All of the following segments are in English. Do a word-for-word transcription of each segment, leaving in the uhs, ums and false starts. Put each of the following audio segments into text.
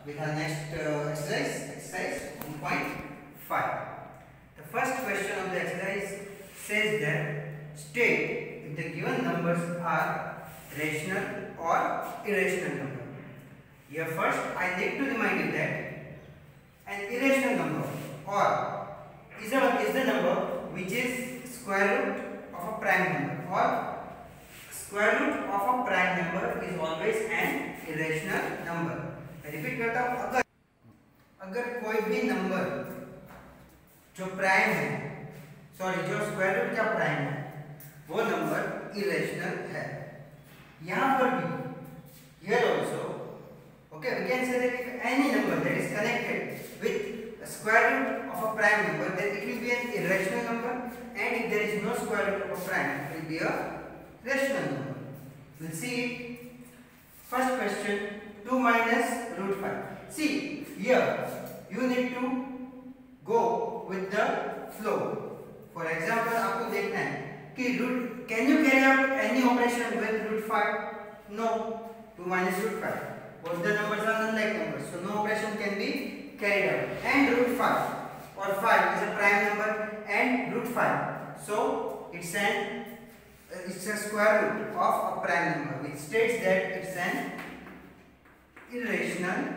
with our next uh, exercise, exercise one point five. The first question of the exercise says that state if the given numbers are rational or irrational number. Here first I need to remind you that an irrational number or is, a, is the number which is square root of a prime number, or square root of a prime number is always an irrational number. Repeat करता हूँ, अगर अगर कोई भी number जो prime है, sorry जो square root का प्राइम है, वो नंबर इरेशनल है. यहाँ पर भी here also, okay, we can say that if any number that is connected with a square root of a prime number, then it will be an irrational number, and if there is no square root of a prime, it will be a rational number. We'll see it. First question, two minus root five. See, here you need to go with the flow. For example, आपको देखना है कि root, can you carry out any operation with root five? No. two minus root five. Both the numbers are unlike numbers, so no operation can be carried out. And root five or five is a prime number, and root five, so it's an it's a square root of a prime number, which states that it's an irrational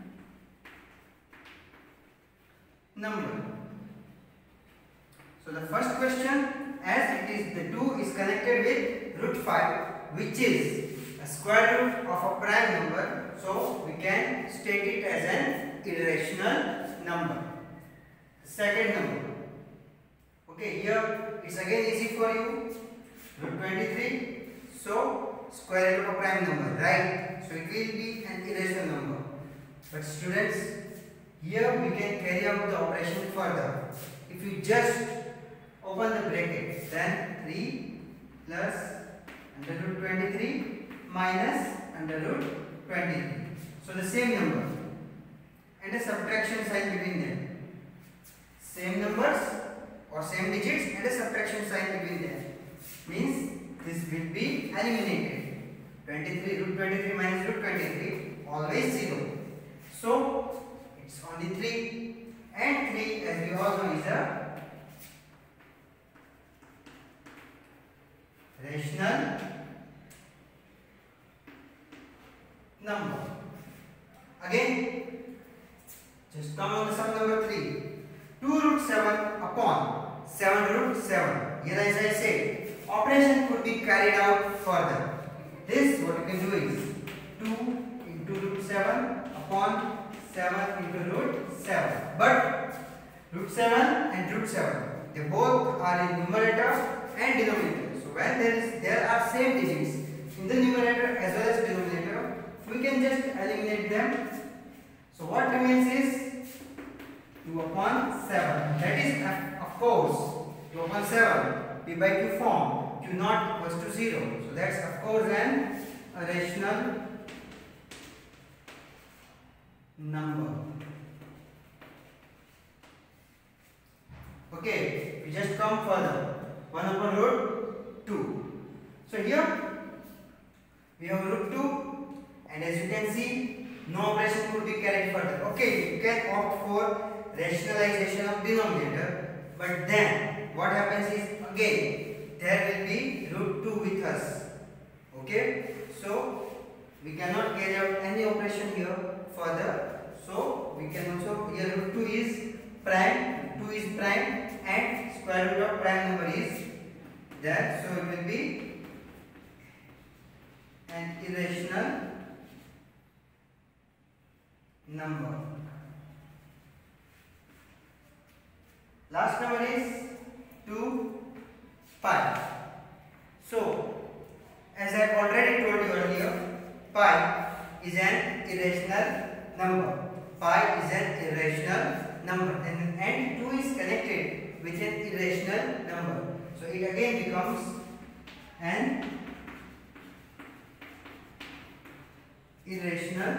number. So the first question, as it is the two is connected with root five, which is a square root of a prime number, so we can state it as an irrational number. Second number, okay, here it's again easy for you, root twenty-three, so square root of a prime number, right? So it will be an irrational number. But students, here we can carry out the operation further. If you just open the bracket, then three plus under root twenty-three minus under root twenty-three. So the same number and a subtraction sign between them. Same numbers or same digits and a subtraction sign between them. Means this will be eliminated. twenty-three, root twenty-three minus root twenty-three, always zero. So it's only three, and three, as we all know, is a rational number. Again, just come on the sum number three. two root seven upon seven root seven. Here, as I said, operation could be carried out further. This, what you can do is two into root seven upon seven into root seven. But root seven and root seven, they both are in numerator and denominator. So when there is there are same digits in the numerator as well as denominator, we can just eliminate them. So what remains is two upon seven. That is, of course, two upon seven, p by q form. Q naught equals to zero. So that's of course an irrational number. Okay, we just come further. one upon root two. So here we have root two, and as you can see, no operation could be carried further. Okay, you can opt for rationalization of denominator, but then what happens is, again there will be root two with us. Okay, so we cannot carry out any operation here further. So we can also, here root two is prime, two is prime, and square root of prime number is there. So it will be an irrational number. Last number is two, pi. So, as I have already told you earlier, pi is an irrational number. Pi is an irrational number, and, and two is connected with an irrational number. So, it again becomes an irrational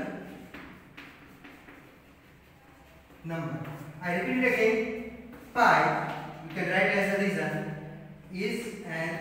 number. I repeat it again. Pi, you can write as a reason, is an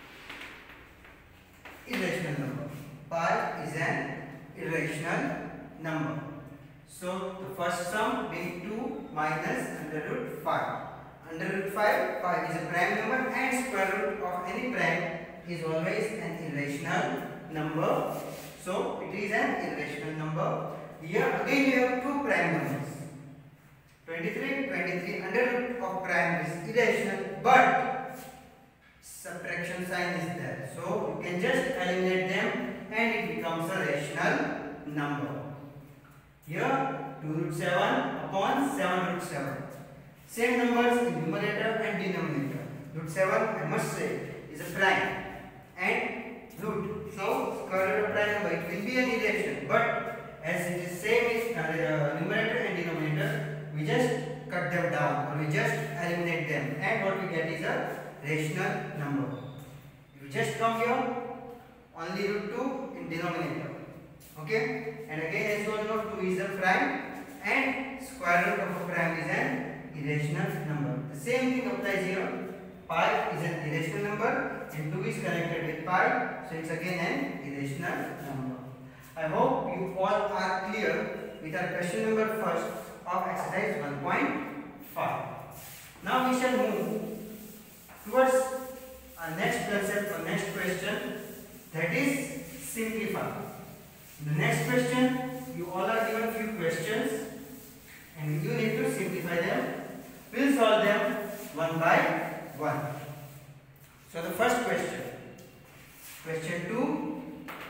irrational number. Pi is an irrational number. So the first sum being two minus under root five. Under root five, five is a prime number and square root of any prime is always an irrational number. So it is an irrational number. Here again we have two prime numbers. twenty-three, twenty-three under root of prime is irrational, but subtraction sign is there. So you can just eliminate them and it becomes a rational number. Here two root seven upon seven root seven. Same numbers in numerator and denominator. Root seven, I must say, is a prime and root. So square root of prime number, it will be an irrational, but as it is same is uh, numerator and denominator, we just cut them down or we just eliminate them, and what we get is a rational number. If we just come here, only root two in denominator. Okay, and again as you all know, two is a prime and square root of a prime is an irrational number. The same thing applies here. Pi is an irrational number and two is connected with pi, so it's again an irrational number. I hope you all are clear with our question number first of exercise one point five. Now we shall move towards our next concept or next question, that is simplify. In the next question, you all are given few questions and you need to simplify them. We'll solve them one by one. So the first question, question two,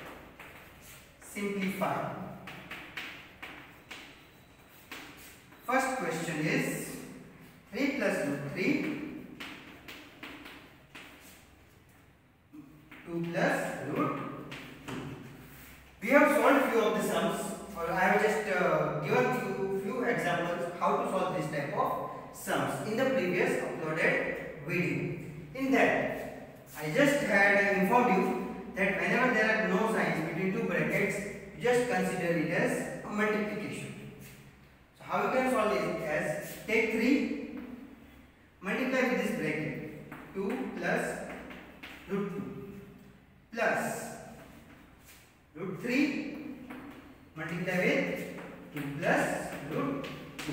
simplify. First question is three plus root three, two plus root two. We have solved few of the sums, or I have just uh, given few, few examples how to solve this type of sums in the previous uploaded video. In that, I just had informed you that whenever there are no signs between two brackets, you just consider it as a multiplication. So how you can solve it as take three, multiply with this bracket, two plus root two plus root three, multiply with two plus root two.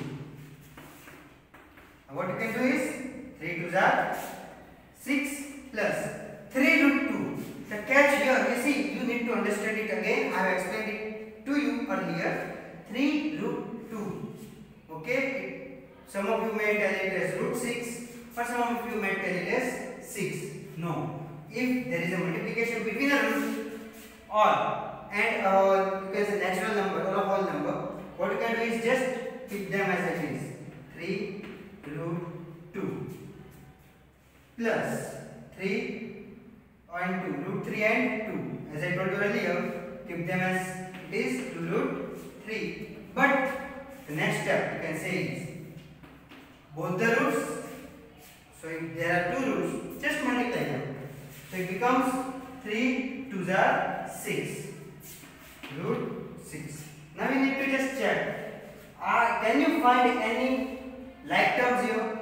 Now what you can do is three twos are six plus three root two. The catch here, you see, you need to understand it again. I have explained it to you earlier. three root two. Okay? Some of you may tell it as root six, or some of you may tell it as six. No. If there is a multiplication between a root or and uh, you can say natural number or a whole number, what you can do is just keep them as it is. three root two plus three and two, root three and two. As I told you earlier, keep them as it is two root three. But the next step you can say is both the roots. So if there are two roots, just multiply them. So it becomes three twos are six. Root six. Now we need to just check. Uh, can you find any like terms here?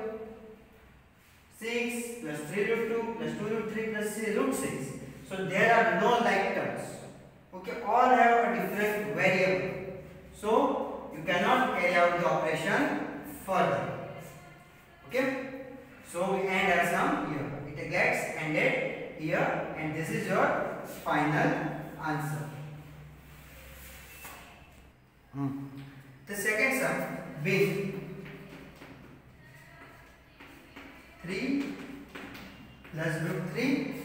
six plus three root two plus two root three plus root six. So there are no like terms. Okay, all have a different variable. So you cannot carry out the operation further. Okay. So we end our sum here. It gets ended here, and this is your final answer. Hmm. The second sum being three plus root three,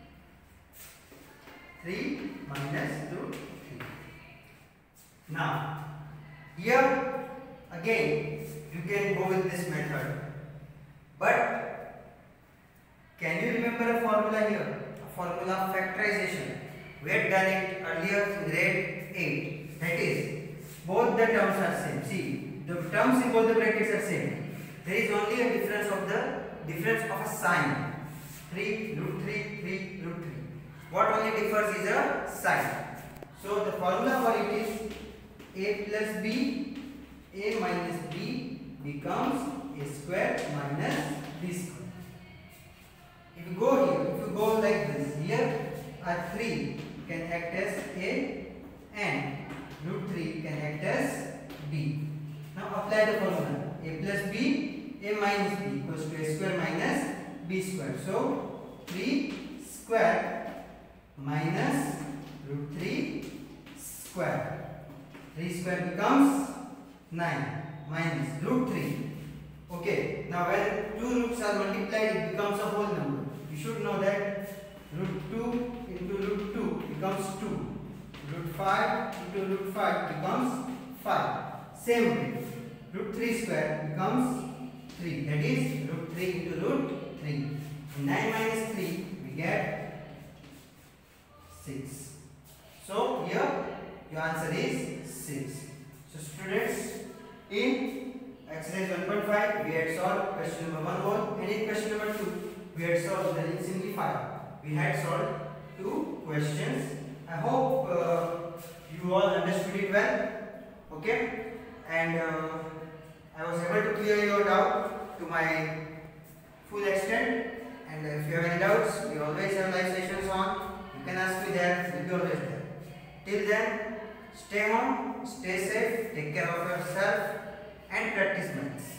three minus root three. Now, here again you can go with this method, but can you remember a formula here? A formula of factorization. We had done it earlier in grade eight. That is, both the terms are same. See, the terms in both the brackets are same. There is only a difference of the difference of a sign. three root three, three root three. What only differs is a sign. So the formula for it is a plus b, a minus b becomes a square minus b square. If you go here, if you go like this, here are three can act as a and root three can act as b. Now apply the formula. A plus b, a minus b equals to a square minus b square. So three square minus root three square. three square becomes nine minus root three. Okay, now when two roots are multiplied, it becomes a whole number. You should know that root two into root two becomes two. Root five into root five becomes five. Same way, root three square becomes three. That is root three into root three. nine minus three, we get six. So here your answer is six. So students, in exercise one point five we had solved question number one whole, and in question number two we had solved the in simplify. We had solved two questions. I hope uh, you all understood it well. Okay, and uh, I was able to clear your doubt to my full extent. And if you have any doubts, we always have live sessions on. You can ask me there. We'll be always there. Till then, stay home, stay safe, take care of yourself, and practice maths.